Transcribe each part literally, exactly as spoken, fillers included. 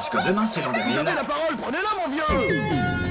Parce que demain, c'est l'an deux mille. Vous avez la parole, prenez-la, mon vieux!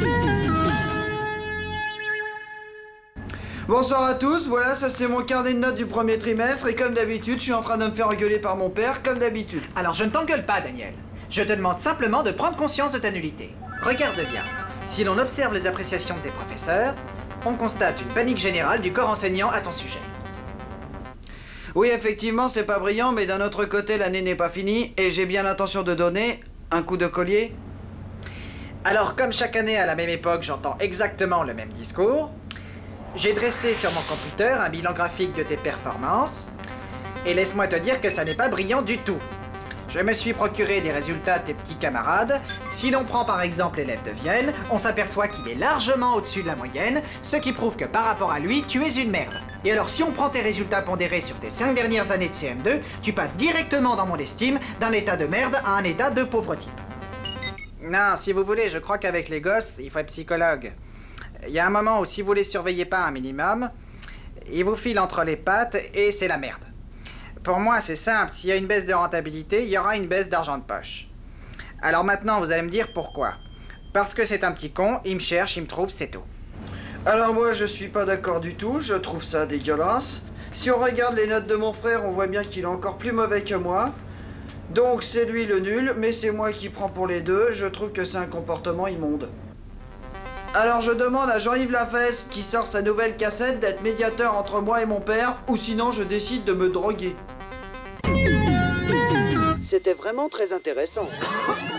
Bonsoir à tous, voilà, ça c'est mon carnet de notes du premier trimestre, et comme d'habitude, je suis en train de me faire engueuler par mon père, comme d'habitude. Alors je ne t'engueule pas, Daniel. Je te demande simplement de prendre conscience de ta nullité. Regarde bien. Si l'on observe les appréciations de tes professeurs, on constate une panique générale du corps enseignant à ton sujet. Oui, effectivement, c'est pas brillant, mais d'un autre côté, l'année n'est pas finie, et j'ai bien l'intention de donner un coup de collier. Alors, comme chaque année à la même époque, j'entends exactement le même discours, j'ai dressé sur mon computer un bilan graphique de tes performances, et laisse-moi te dire que ça n'est pas brillant du tout. Je me suis procuré des résultats de tes petits camarades. Si l'on prend par exemple l'élève de Vienne, on s'aperçoit qu'il est largement au-dessus de la moyenne, ce qui prouve que par rapport à lui, tu es une merde. Et alors si on prend tes résultats pondérés sur tes cinq dernières années de C M deux, tu passes directement dans mon estime d'un état de merde à un état de pauvre type. Non, si vous voulez, je crois qu'avec les gosses, il faut être psychologue. Il y a un moment où si vous les surveillez pas un minimum, ils vous filent entre les pattes et c'est la merde. Pour moi, c'est simple, s'il y a une baisse de rentabilité, il y aura une baisse d'argent de poche. Alors maintenant, vous allez me dire pourquoi. Parce que c'est un petit con, il me cherche, il me trouve, c'est tout. Alors moi, je suis pas d'accord du tout, je trouve ça dégueulasse. Si on regarde les notes de mon frère, on voit bien qu'il est encore plus mauvais que moi. Donc c'est lui le nul, mais c'est moi qui prends pour les deux, je trouve que c'est un comportement immonde. Alors je demande à Jean-Yves Lafesse, qui sort sa nouvelle cassette, d'être médiateur entre moi et mon père, ou sinon je décide de me droguer. C'était vraiment très intéressant.